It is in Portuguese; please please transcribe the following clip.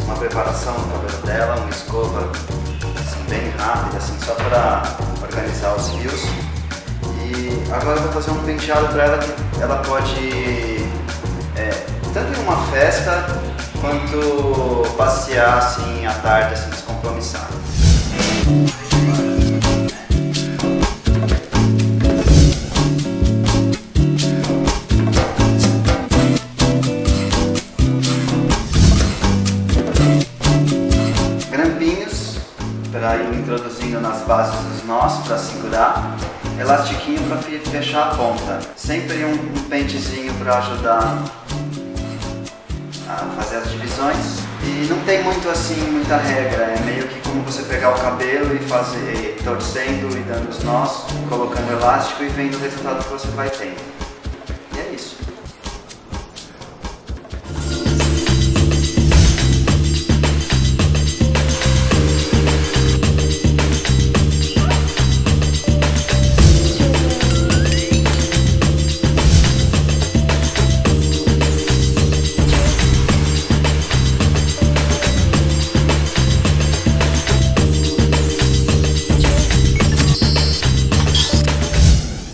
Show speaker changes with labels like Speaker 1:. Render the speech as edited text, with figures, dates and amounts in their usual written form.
Speaker 1: uma preparação no cabelo dela, uma escova assim, bem rápida, assim, só para organizar os fios. E agora eu vou fazer um penteado para ela que ela pode, tanto em uma festa, quanto passear assim, à tarde, assim, descompromissado. Grampinhos para ir introduzindo nas bases dos nós para segurar, elastiquinho para fechar a ponta, sempre um pentezinho para ajudar a fazer as divisões. E não tem muito assim, muita regra, é meio que como você pegar o cabelo e fazer torcendo e dando os nós, colocando elástico e vendo o resultado que você vai tendo.